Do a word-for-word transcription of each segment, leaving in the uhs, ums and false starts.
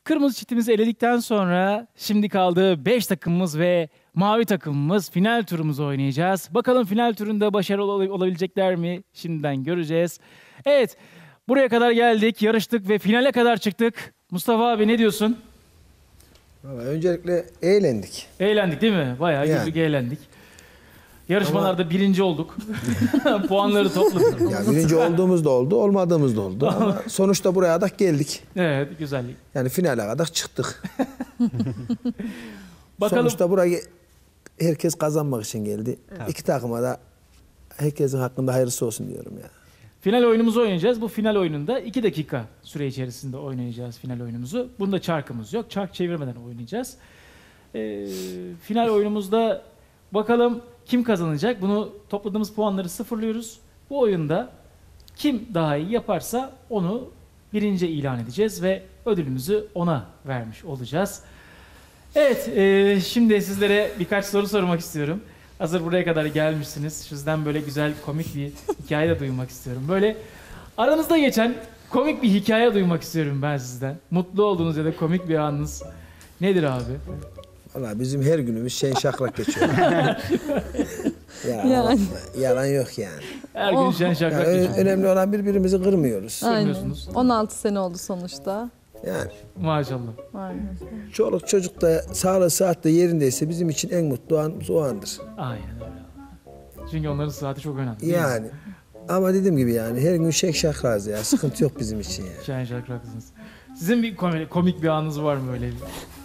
Kırmızı çiftimizi eledikten sonra şimdi kaldı beş takımımız ve mavi takımımız final turumuzu oynayacağız. Bakalım final turunda başarılı ol- olabilecekler mi? Şimdiden göreceğiz. Evet, buraya kadar geldik, yarıştık ve finale kadar çıktık. Mustafa abi ne diyorsun? Vallahi öncelikle eğlendik. Eğlendik değil mi? Bayağı Yani. güldük, eğlendik. Yarışmalarda Ama... birinci olduk. Puanları topladık. Ya birinci olduğumuz da oldu, olmadığımız da oldu. Ama sonuçta buraya da geldik. Evet, güzellik. Yani finale kadar çıktık. Bakalım. Sonuçta buraya herkes kazanmak için geldi. Evet. İki takıma da herkesin hakkında hayırlısı olsun diyorum ya. Final oyunumuzu oynayacağız. Bu final oyununda iki dakika süre içerisinde oynayacağız final oyunumuzu. Bunda çarkımız yok. Çark çevirmeden oynayacağız. Ee, final oyunumuzda bakalım kim kazanacak? Bunu topladığımız puanları sıfırlıyoruz. Bu oyunda kim daha iyi yaparsa onu birinci ilan edeceğiz ve ödülümüzü ona vermiş olacağız. Evet, e, şimdi sizlere birkaç soru sormak istiyorum. Hazır buraya kadar gelmişsiniz. Sizden böyle güzel, komik bir hikaye de duymak istiyorum. Böyle aranızda geçen komik bir hikaye duymak istiyorum ben sizden. Mutlu olduğunuz ya da komik bir anınız nedir abi? Vallahi bizim her günümüz şen şakrak geçiyor. ya, yani. Yalan yok yani. Her gün şen şakrak yani geçiyor. Önemli olan birbirimizi kırmıyoruz. Aynen. on altı sene oldu sonuçta. Yani. Maşallah. Aynen. Çoluk çocuk da sağlığı saatte yerindeyse bizim için en mutlu an o andır. Aynen öyle. Çünkü onların saati çok önemli. Yani. Ama dediğim gibi yani her gün şek şakraz ya. Sıkıntı yok bizim için yani. Şen şakraksınız. Sizin bir komik, komik bir anınız var mı öyle bir?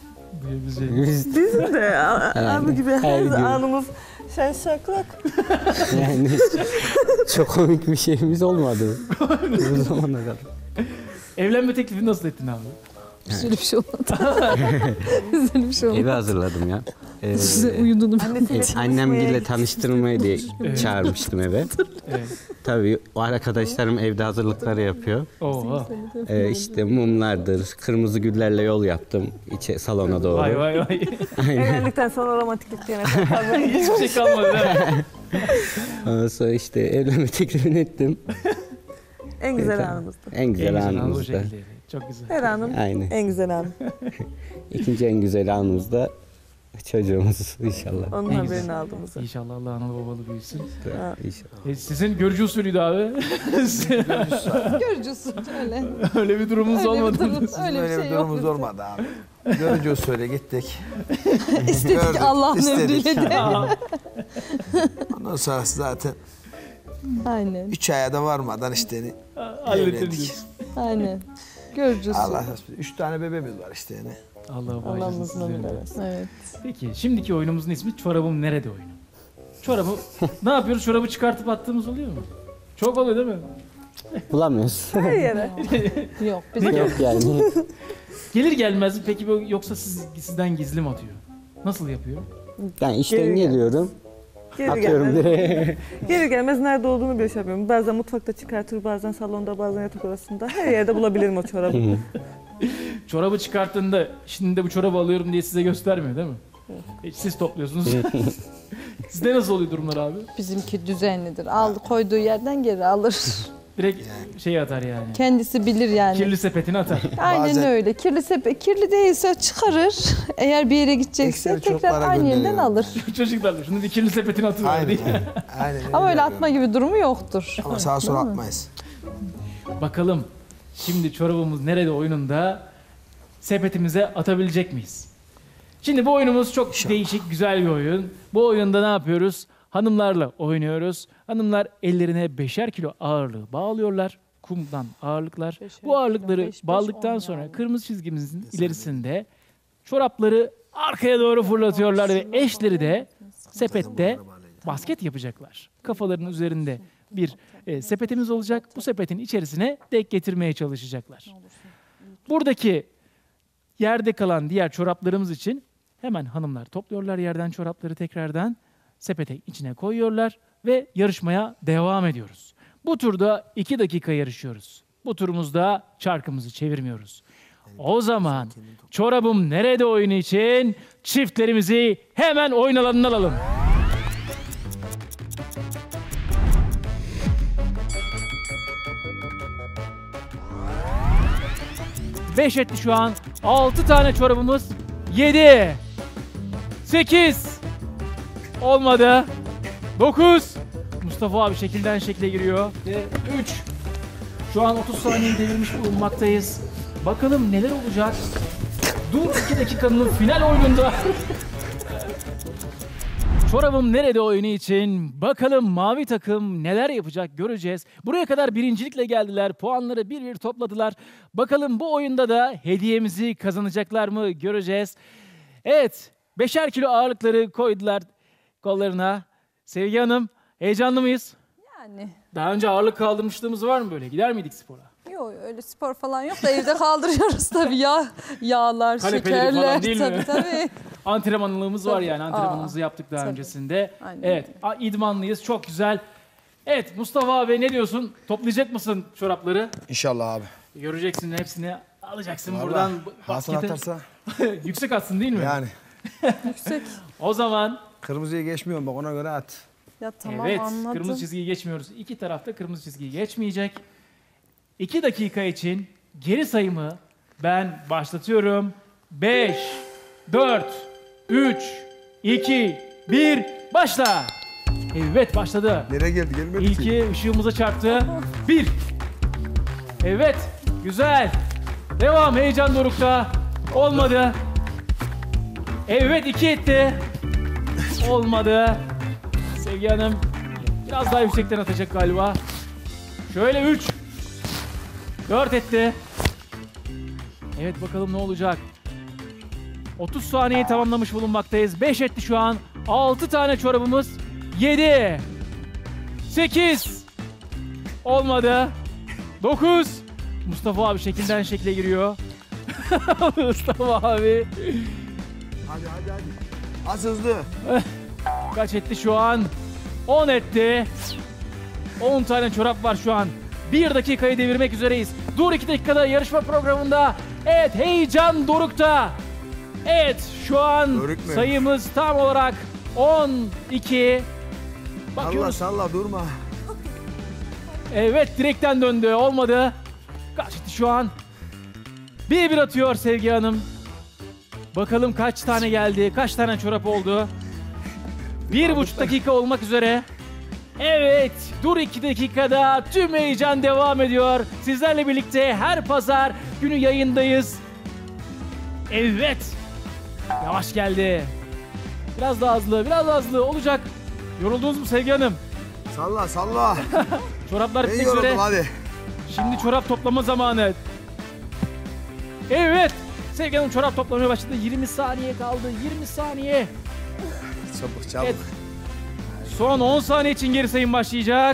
Bizim de ya. Anı gibi her anımız şen şakrak. Yani çok komik bir şeyimiz olmadı. Bu zamana kadar. Evlenme teklifini nasıl ettin abi? Güzel bir şey olmadı. Güzel bir şey olmadı. Evi hazırladım ya. Ee, Size uyudunuz. Evet, annemgille tanıştırmayı diye evet. çağırmıştım eve. Evet. Tabii o arkadaşlarım evde hazırlıkları yapıyor. Oha. Ee, işte mumlardır, kırmızı güllerle yol yaptım içe salona doğru. Vay vay vay. Evlendikten sonra romantiklik diyene hiçbir şey kalmadı değil mi? Ondan sonra işte evlenme teklifini ettim. En güzel anımızdı. En güzel, en güzel anımızda. Çok güzel. Her anım Aynen. en güzel anım. İkinci en güzel anımızda çocuğumuz inşallah. Onun en haberini aldığımız. İnşallah Allah analı babalı büyüsün. İnşallah. E, sizin görücü usulüydü abi. Görücü usulü öyle. Öyle bir durumunuz Öyle olmadı. Bir durum, Bizim öyle bir, öyle şey bir durumumuz yok. olmadı abi. Görücü usulü gittik. İstedik Gördük, Allah'ın istedik. emriyle de. Ondan sonra zaten Aynen. üç aya da varmadan işte Hallettirdik. Aynen. Görücü usulü. Allah üç tane bebeğimiz var işte yani. Allah bağışlasın Allah'ımızın sizleri de. ömrü. Evet. Peki şimdiki oyunumuzun ismi Çorabım Nerede oyunu. Çorabı ne yapıyoruz? Çorabı çıkartıp attığımız oluyor mu? Çok oluyor değil mi? Bulamıyoruz. Her yere. Yok. Bizim Yok yani. Gelir gelmez peki bu yoksa siz, sizden gizli mi atıyor? Nasıl yapıyor? Ben işten Geri gel. geliyorum. Geri Atıyorum gelmez. direkt. Geri gelmez nerede olduğunu bile şey yapıyorum. Bazen mutfakta çıkartır, bazen salonda, bazen yatak odasında. Her yerde bulabilirim o çorabı. Çorabı çıkarttığında şimdi de bu çorabı alıyorum diye size göstermiyor değil mi? Evet. Siz topluyorsunuz. Sizde nasıl oluyor durumlar abi? Bizimki düzenlidir. Aldı koyduğu yerden geri alır. Direkt şey atar yani. Kendisi bilir yani. Kirli sepetini atar. Aynen Bazen- öyle. Kirli sepet, kirli değilse çıkarır. Eğer bir yere gidecekse Ekseri tekrar çöplara aynı yerden gönderiyor. alır. Çocuklarla şunu bir kirli sepetine atıyor Aynen. diye. Aynen. Aynen Ama öyle yapıyorum. atma gibi durumu yoktur. Ama sağa sola Değil mi? atmayız. Bakalım şimdi çorabımız nerede oyununda sepetimize atabilecek miyiz? Şimdi bu oyunumuz çok İnşallah. değişik, güzel bir oyun. Bu oyunda ne yapıyoruz? Hanımlarla oynuyoruz. Hanımlar ellerine beşer kilo ağırlığı bağlıyorlar. Kumdan ağırlıklar. Beşer Bu ağırlıkları kilo, beş, beş, bağladıktan on sonra yani. kırmızı çizgimizin ilerisinde çorapları arkaya doğru fırlatıyorlar ve eşleri de sepette basket yapacaklar. Kafalarının üzerinde bir e, sepetimiz olacak. Bu sepetin içerisine denk getirmeye çalışacaklar. Buradaki yerde kalan diğer çoraplarımız için hemen hanımlar topluyorlar yerden çorapları tekrardan sepete içine koyuyorlar ve yarışmaya devam ediyoruz. Bu turda iki dakika yarışıyoruz. Bu turumuzda çarkımızı çevirmiyoruz. O zaman Çorabım Nerede oyunu için çiftlerimizi hemen oyun alanına alalım. beş etti şu an. altı tane çorabımız. yedi. sekiz. Olmadı. dokuz. Mustafa abi şekilden şekle giriyor. Ve üç. Şu an otuz saniyeyi devirmiş bulunmaktayız. Bakalım neler olacak. Dur iki dakikanın final oyununda. Çorabım nerede oyunu için bakalım mavi takım neler yapacak göreceğiz. Buraya kadar birincilikle geldiler. Puanları bir bir topladılar. Bakalım bu oyunda da hediyemizi kazanacaklar mı göreceğiz. Evet, beşer kilo ağırlıkları koydular kollarına. Sevgi Hanım, heyecanlı mıyız? Yani Daha önce ağırlık kaldırmışlığımız var mı böyle? Gider miydik spora? yok öyle spor falan yok da evde kaldırıyoruz tabii ya. Yağlar, Kanepeleri şekerler falan değil mi? tabii tabii. Antrenmanlığımız var Tabii. yani. Antrenmanımızı Aa, yaptık daha tabii. öncesinde. Aynen Evet, a- idmanlıyız. Çok güzel. Evet, Mustafa abi ne diyorsun? Toplayacak mısın çorapları? İnşallah abi. Göreceksin hepsini alacaksın Vallahi buradan. Hasan baskete- atarsa Yüksek atsın değil mi? yani. Yüksek. O zaman Kırmızıya geçmiyorum bak ona göre at. Ya tamam evet, anladım. kırmızı çizgiyi geçmiyoruz. İki tarafta kırmızı çizgiyi geçmeyecek. İki dakika için geri sayımı ben başlatıyorum. Beş, dört, üç, iki, bir, başla. Evet başladı. Nereye geldi gelmedi ki. İlki ışığımıza çarptı. Bir. Evet. Güzel. Devam. Heyecan dorukta. Olmadı. Evet iki etti. Olmadı. Sevgi Hanım biraz daha yüksekten atacak galiba. Şöyle üç. Dört etti. Evet bakalım ne olacak. otuz saniyeyi tamamlamış bulunmaktayız. beş etti şu an. altı tane çorabımız. yedi. sekiz. Olmadı. dokuz. Mustafa abi şekilden şekle giriyor. Mustafa abi. Hadi hadi hadi. Az hızlı. Kaç etti şu an? on etti. on tane çorap var şu an. bir dakikayı devirmek üzereyiz. Dur iki dakikada yarışma programında. Evet heyecan dorukta. Evet şu an Doruk mu? sayımız tam olarak on iki. Salla Bakıyoruz. salla durma. Evet direkten döndü. Olmadı. Kaç etti şu an? Bir bir atıyor Sevgi Hanım. Bakalım kaç tane geldi? Kaç tane çorap oldu? Bir buçuk dakika olmak üzere. Evet, dur iki dakikada tüm heyecan devam ediyor. Sizlerle birlikte her pazar günü yayındayız. Evet, yavaş geldi. Biraz daha hızlı, biraz daha hızlı olacak. Yoruldunuz mu Sevgi Hanım? Salla salla. Çoraplar Ben bitmek üzere. yoruldum hadi. Şimdi çorap toplama zamanı. Evet, Sevgi Hanım çorap toplamaya başladı. yirmi saniye kaldı, yirmi saniye. Çabuk çabuk. Evet. Son on saniye için geri sayım başlayacak.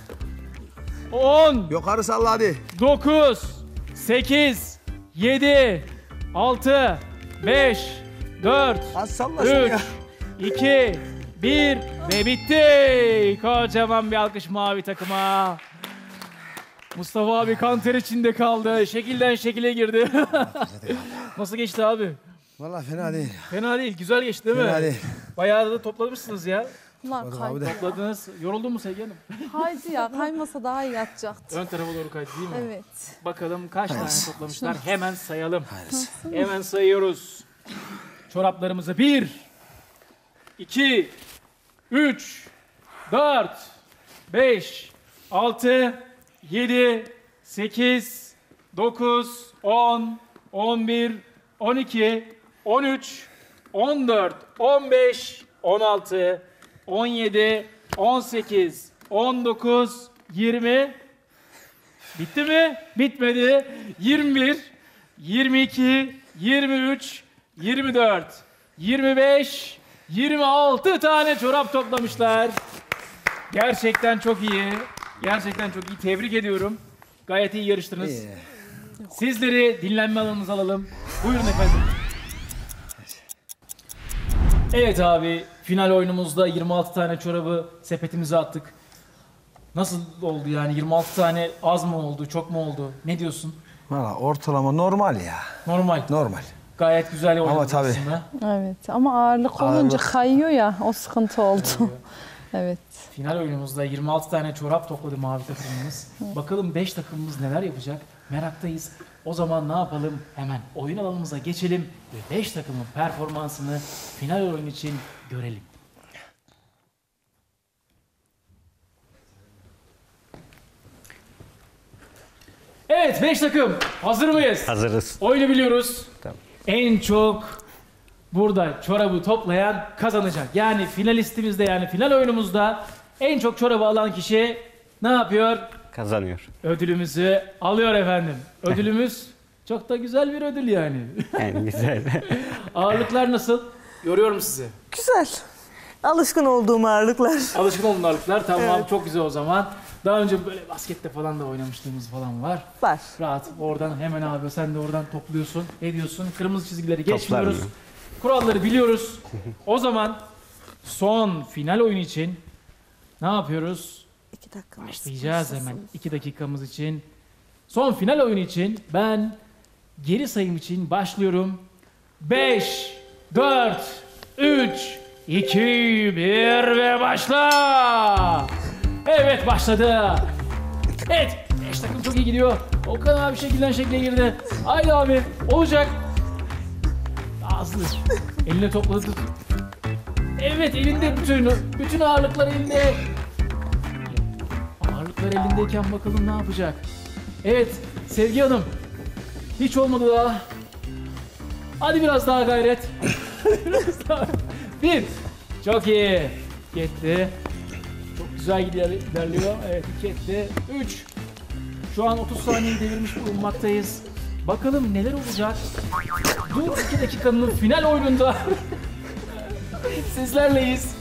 on, Yukarı salla hadi. dokuz, sekiz, yedi, altı, beş, dört, Az salla şunu üç, ya. iki, bir ve bitti. Kocaman bir alkış mavi takıma. Mustafa abi kan ter içinde kaldı. Şekilden şekile girdi. Nasıl geçti abi? Vallahi fena değil. Fena değil, güzel geçti değil mi? Fena değil. Bayağı da toplamışsınız ya. Ulan Abi kaydı. de. Topladınız. Yoruldun mu Sevgi Hanım? Kaydı ya kaymasa daha iyi yatacaktı. Ön tarafa doğru kaydı değil mi? Evet. Bakalım kaç tane toplamışlar. Hemen sayalım. Hemen sayıyoruz. Çoraplarımızı bir, iki, üç, dört, beş, altı, yedi, sekiz, dokuz, on, on bir, on iki, on üç, on dört, on beş, on altı, on yedi, on sekiz, on dokuz, yirmi. Bitti mi? Bitmedi. yirmi bir, yirmi iki, yirmi üç, yirmi dört, yirmi beş, yirmi altı tane çorap toplamışlar. Gerçekten çok iyi. Gerçekten çok iyi. Tebrik ediyorum. Gayet iyi yarıştınız. İyi. Sizleri dinlenme alanınıza alalım. Buyurun efendim. Evet abi, final oyunumuzda yirmi altı tane çorabı sepetimize attık. Nasıl oldu yani? yirmi altı tane az mı oldu, çok mu oldu? Ne diyorsun? Valla ortalama normal ya. Normal. Normal. Gayet güzel oynadık Ama tabii. aslında. Evet ama ağırlık olunca Ağırlık. kayıyor ya o sıkıntı oldu. Evet. Final oyunumuzda yirmi altı tane çorap topladı mavi takımımız. Bakalım beş takımımız neler yapacak? Meraktayız. O zaman ne yapalım? Hemen oyun alanımıza geçelim ve beş takımın performansını final oyun için görelim. Evet, beş takım. Hazır mıyız? Hazırız. Oyunu biliyoruz. Tamam. En çok burada çorabı toplayan kazanacak. Yani finalistimizde, yani final oyunumuzda en çok çorabı alan kişi ne yapıyor? Kazanıyor. Ödülümüzü alıyor efendim. Ödülümüz çok da güzel bir ödül yani. Yani güzel. Ağırlıklar nasıl? Yoruyorum sizi. Güzel. Alışkın olduğum ağırlıklar. Alışkın olun ağırlıklar. Tamam, Evet. çok güzel o zaman. Daha önce böyle baskette falan da oynamışlığımız falan var. Var. Rahat. Oradan hemen abi sen de oradan topluyorsun. Ediyorsun. Kırmızı çizgileri Toplar geçmiyoruz. mı? Kuralları biliyoruz. O zaman son final oyun için ne yapıyoruz? İki dakika. Başlayacağız hemen. iki dakikamız için. Son final oyunu için ben geri sayım için başlıyorum. beş, dört, üç, iki, bir ve başla. Evet, başladı. Evet, beş takım çok iyi gidiyor. Okan abi şekilden şekle girdi. Haydi abi, olacak. Daha hızlı. Eline topladı. tut. Evet, elinde bütün, bütün ağırlıklar elinde. Ağırlıklar elindeyken bakalım ne yapacak. Evet, Sevgi Hanım. Hiç olmadı daha. Hadi biraz daha gayret. Biraz daha. Bir. Çok iyi. İki etti. Çok güzel gidiyor, ilerliyor. Evet, iki etti. Üç. Şu an otuz saniyeyi devirmiş bulunmaktayız. Bakalım neler olacak. Dur iki dakikanın final oyununda. Sizlerleyiz.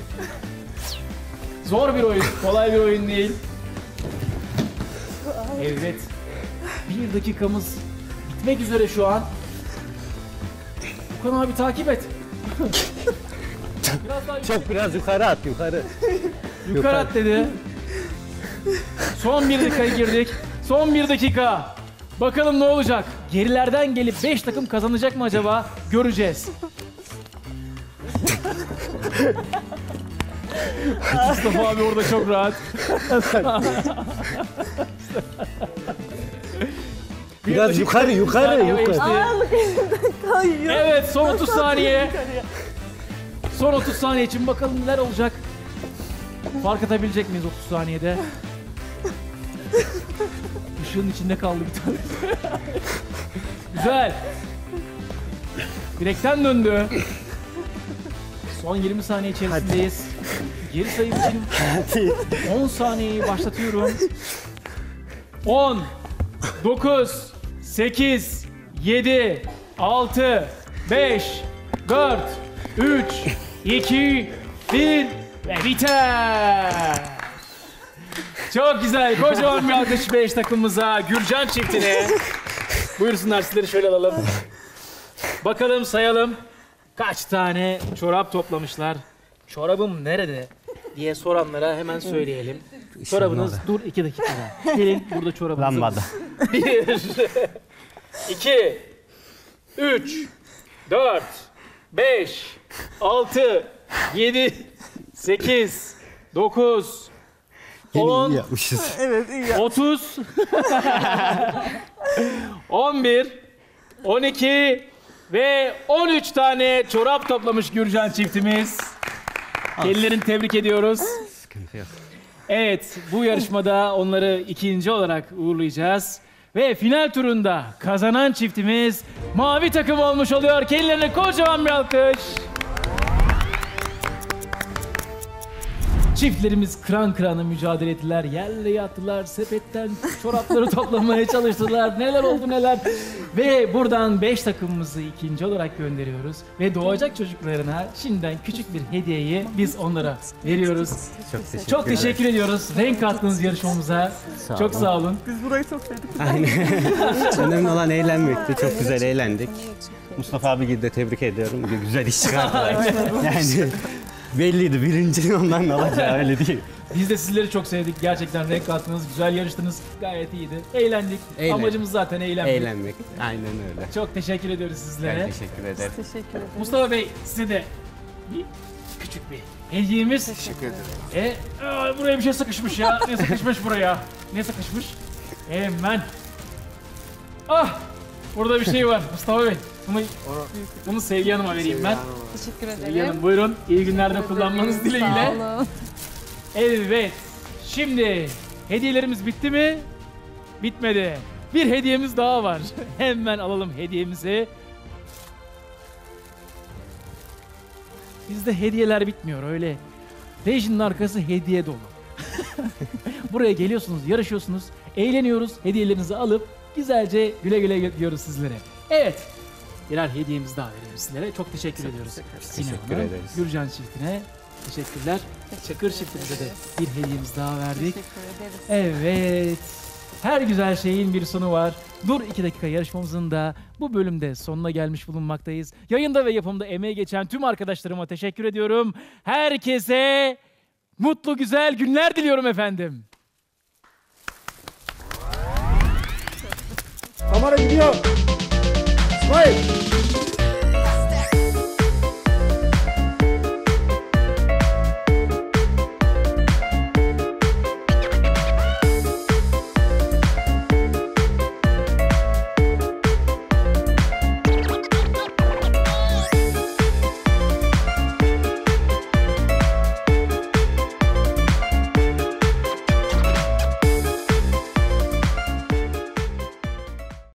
Zor bir oyun, kolay bir oyun değil. Evet. Bir dakikamız bitmek üzere şu an. Okan abi takip et. Biraz daha Çok biraz yukarı at yukarı. yukarı at dedi. Son bir dakikaya girdik. Son bir dakika. Bakalım ne olacak? Gerilerden gelip beş takım kazanacak mı acaba? Göreceğiz. Mustafa abi orada çok rahat. Bir Biraz dakika, yukarı, yukarı, saniye yukarı. geçti. Kayıyor. Evet, son otuz saniye. Son otuz saniye için bakalım neler olacak. Fark atabilecek miyiz otuz saniyede? Işığın içinde kaldı bir tane. Güzel. Direkten döndü. Son yirmi saniye içerisindeyiz. Geri sayım için on saniyeyi başlatıyorum. on, dokuz, sekiz, yedi, altı, beş, dört, üç, iki, bir ve biter. Çok güzel. Kocaman bir alkış beş takımımıza, Gürcan çiftine. Buyursunlar, sizleri şöyle alalım. Bakalım, sayalım. Kaç tane çorap toplamışlar? Çorabım nerede diye soranlara hemen söyleyelim. Çorabınız, dur iki dakikada. Gelin, burada çorabınız. Lambada. Bir, iki, üç, dört, beş, altı, yedi, sekiz, dokuz, on, yapmışız. Evet iyi. otuz, on bir, on iki ve on üç tane çorap toplamış Gürcan çiftimiz. Kendilerini tebrik ediyoruz. Sıkıntı yok. Evet, bu yarışmada onları ikinci olarak uğurlayacağız. Ve final turunda kazanan çiftimiz mavi takım olmuş oluyor. Kendilerine kocaman bir alkış. Çiftlerimiz kıran kırana mücadele ettiler. Yerle yattılar, sepetten çorapları toplamaya çalıştılar. Neler oldu neler. Ve buradan beş takımımızı ikinci olarak gönderiyoruz. Ve doğacak çocuklarına şimdiden küçük bir hediyeyi biz onlara veriyoruz. Çok teşekkür Çok teşekkür ediyoruz. Renk kattınız yarışmamıza. Sağ Çok olun. sağ olun. Biz burayı çok sevdik. Aynen. Önemli olan eğlenmekti. Çok güzel eğlendik. Mustafa abi de tebrik ediyorum. Bir güzel iş çıkardılar. Yani belliydi. Birinciliği ondan alacağı, öyle değil. Biz de sizleri çok sevdik. Gerçekten renk kattınız. Güzel yarıştınız. Gayet iyiydi. Eğlendik. Eğlendik. Amacımız zaten eğlenmek. Eğlenmek. Aynen öyle. Çok teşekkür ediyoruz sizlere. Ben teşekkür ederim. Teşekkür ederim. Mustafa Bey, size de bir küçük bir hediyemiz. Teşekkür ederim. E, aa, buraya bir şey sıkışmış ya. Ne sıkışmış buraya? Ne sıkışmış? Hemen Ah! Burada bir şey var Mustafa Bey. Bunu, bunu Sevgi Hanım'a vereyim ben. Teşekkür ederim. Sevgi Hanım buyurun. İyi günlerde kullanmanız Sağ dileğiyle. olun. Evet. Şimdi hediyelerimiz bitti mi? Bitmedi. Bir hediyemiz daha var. Hemen alalım hediyemizi. Bizde hediyeler bitmiyor öyle. Rejinin arkası hediye dolu. Buraya geliyorsunuz, yarışıyorsunuz, eğleniyoruz. Hediyelerinizi alıp güzelce güle güle diyoruz sizlere. Evet. Birer hediyemiz daha veriyoruz sizlere. Çok teşekkür ediyoruz. Sinem Teşekkür Hanım, ederiz. Gürcan çiftine teşekkürler. Çakır çiftimize de bir hediyemiz daha verdik. Teşekkür ederiz. Evet. Her güzel şeyin bir sonu var. Dur iki dakika yarışmamızın da bu bölümde sonuna gelmiş bulunmaktayız. Yayında ve yapımda emeği geçen tüm arkadaşlarıma teşekkür ediyorum. Herkese mutlu güzel günler diliyorum efendim. Kamera gidiyor. İsmail.